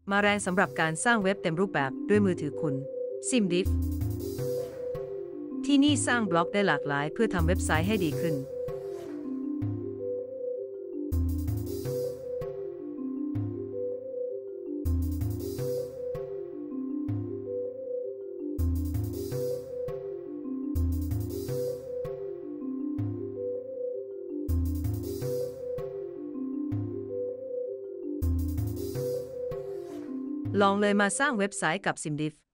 มาแรงสำหรับการสร้างเว็บเต็มรูปแบบด้วยมือถือคุณ SimDiff ที่นี่สร้างบล็อกได้หลากหลายเพื่อทำเว็บไซต์ให้ดีขึ้นลองเลยมาสร้างเว็บไซต์กับ SimDiff